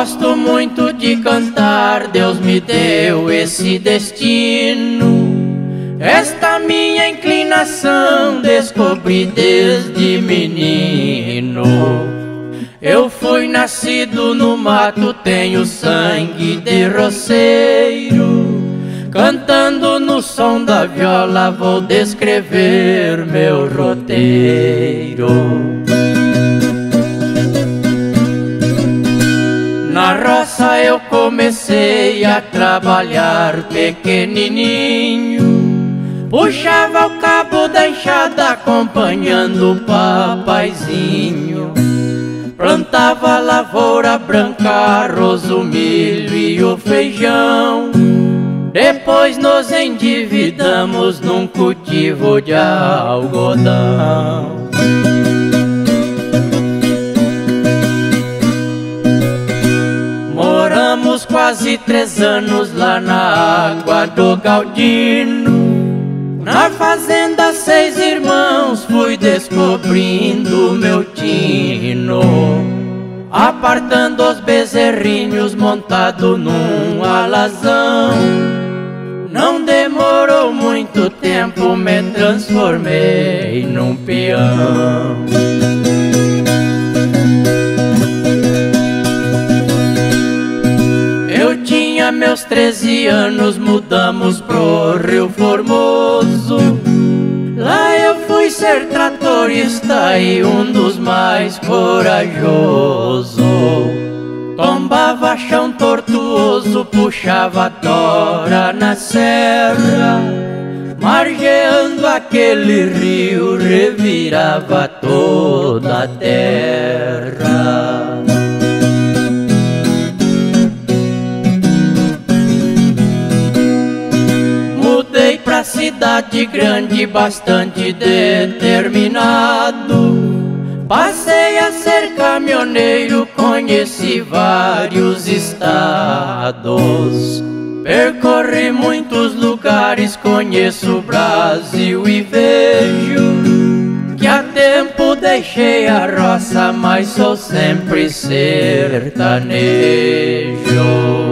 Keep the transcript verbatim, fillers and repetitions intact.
Gosto muito de cantar, Deus me deu esse destino. Esta minha inclinação descobri desde menino. Eu fui nascido no mato, tenho sangue de roceiro. Cantando no som da viola vou descrever meu roteiro. Na roça eu comecei a trabalhar pequenininho. Puxava o cabo da enxada acompanhando o papaizinho. Plantava a lavoura branca, arroz, o milho e o feijão. Depois nos endividamos num cultivo de algodão. Moramos quase três anos lá na água do Galdino. Na fazenda Seis Irmãos fui descobrindo meu tino. Apartando os bezerrinhos montado num alazão. Não demorou muito tempo, me transformei num peão. Eu tinha meus treze anos, mudamos pro Rio Formoso. Lá eu fui ser tratorista e um dos mais corajosos. Tombava chão tortuoso, puxava tora na serra. Margeando aquele rio, revirava toda a terra. Mudei pra cidade grande, bastante determinado. Passei a ser caminhoneiro, conheci vários estados. Percorri muitos lugares, conheço o Brasil e vejo que há tempo deixei a roça, mas sou sempre sertanejo.